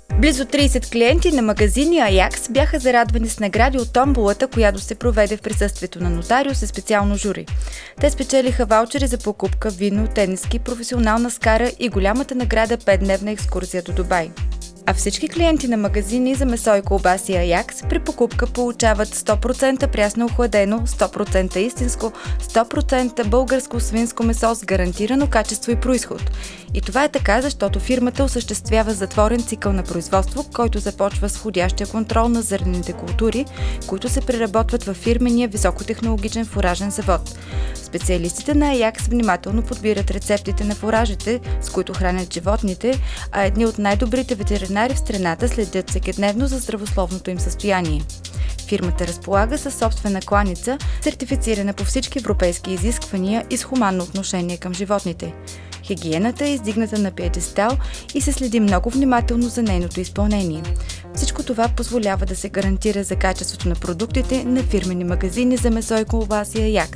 Близо 30 клиенти на магазини Аякс бяха зарадвани с награди от томболата, която се проведе в присъствието на нотариус и специално жури. Те спечелиха ваучери за покупка, вино, тениски, професионална скара и голямата награда 5-дневна екскурзия до Дубай. А всички клиенти на магазини за месо и колбаси Аякс при покупка получават 100% прясно охладено, 100% истинско, 100% българско свинско месо с гарантирано качество и произход. И това е така, защото фирмата осъществява затворен цикъл на производство, който започва с входящия контрол на зърнените култури, които се преработват във фирмения високотехнологичен фуражен завод. Специалистите на Аякс внимателно подбират рецептите на фуражите, с които хранят животните, а едни от най-добрите ветеринари в страната следят всекидневно за здравословното им състояние. Фирмата разполага със собствена кланица, сертифицирана по всички европейски изисквания и с хуманно отношение към животните. Хигиената е издигната на пиедестал и се следи много внимателно за нейното изпълнение. Всичко това позволява да се гарантира за качеството на продуктите на фирмени магазини за месо и колбаси Аякс.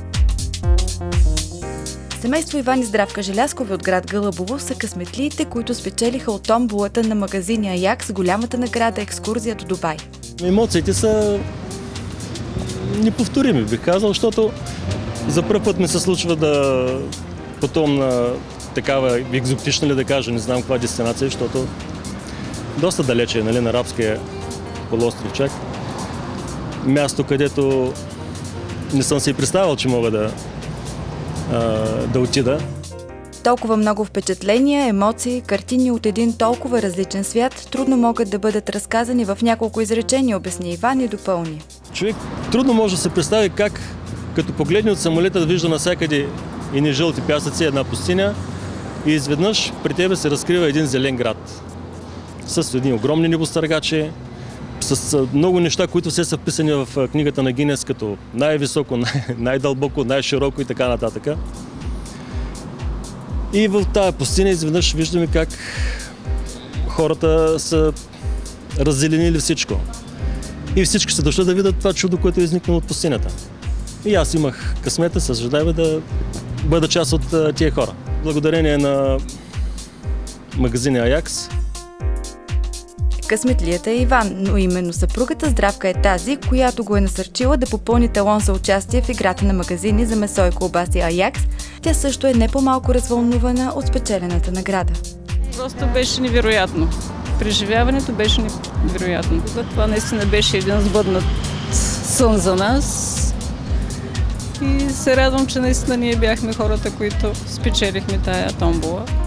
Семейство Иван и Здравка Желязкови от град Гълъбово са късметлиите, които спечелиха от томболата на магазини Аякс голямата награда екскурзия до Дубай. Емоциите са неповторими, бих казал, защото за първ път ми се случва да пътувам на такава екзотична, ли да кажа, не знам каква дестинация, защото доста далече е, нали, на арабския полуостров чак. Място, където не съм си и представил, че мога да отида. Толкова много впечатления, емоции, картини от един толкова различен свят трудно могат да бъдат разказани в няколко изречения, обясни Иван и допълни. Човек трудно може да се представи как, като погледне от самолета, да вижда навсякъде едни жълти пясъци, една пустиня и изведнъж при тебе се разкрива един зелен град. С едни огромни небостъргачи, с много неща, които все са вписани в книгата на Гинес, като най-високо, най-дълбоко, най-широко и така нататък. И в тази пустиня изведнъж виждаме как хората са раззеленили всичко. И всички са дошли да видят това чудо, което е изникнало от пустинята. И аз имах късмета с Жадайбе да бъда част от тия хора. Благодарение на магазини Аякс. Късметлията е Иван, но именно съпругата Здравка е тази, която го е насърчила да попълни талон за участие в играта на магазини за месо и колбаси Аякс. Тя също е не по-малко развълнувана от спечелената награда. Просто беше невероятно. Преживяването беше невероятно. Това наистина беше един сбъднат сън за нас. И се радвам, че наистина ние бяхме хората, които спечелихме тая томбола.